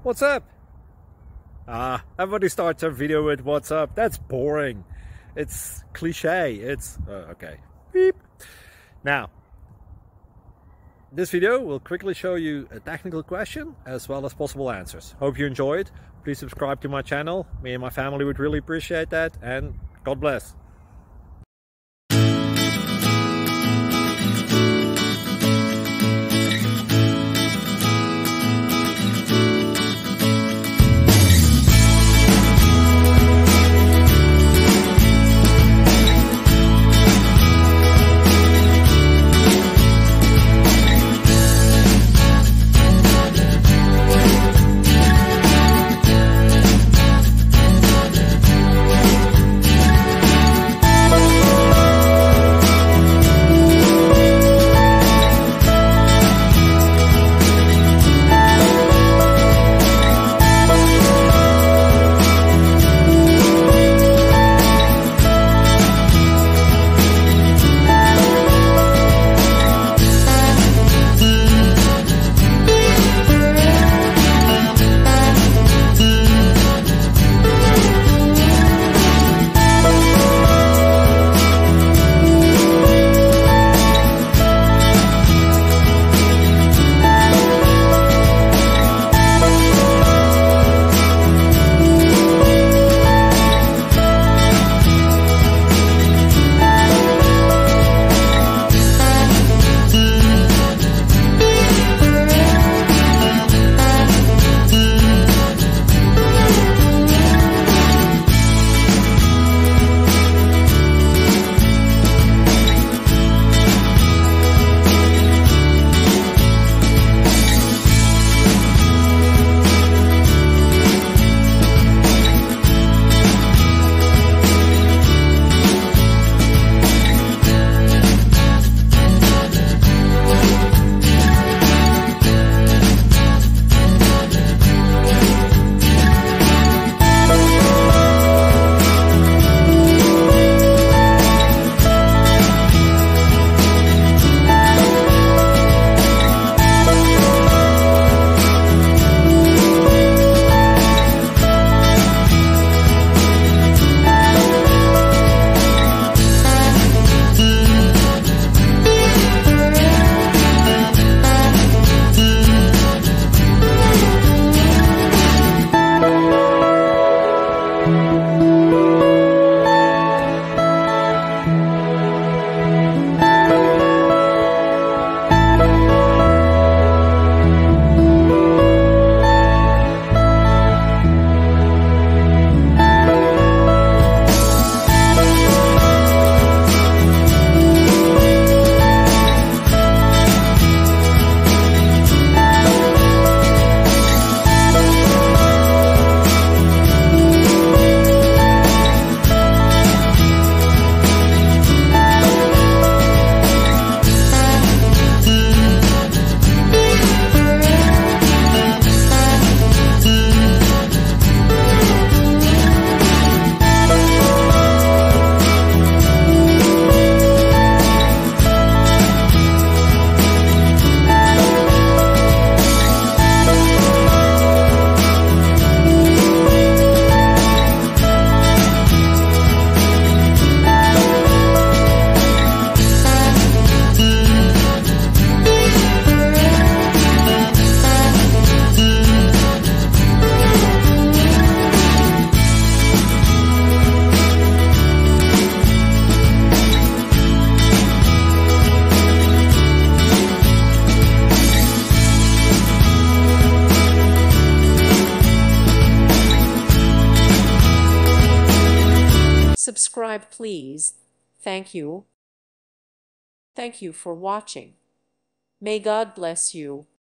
What's up? Everybody starts their video with what's up. That's boring. It's cliche. It's okay. Beep. Now, this video will quickly show you a technical question as well as possible answers. Hope you enjoyed. Please subscribe to my channel. Me and my family would really appreciate that, and God bless. Subscribe, please. Thank you. Thank you for watching. May God bless you.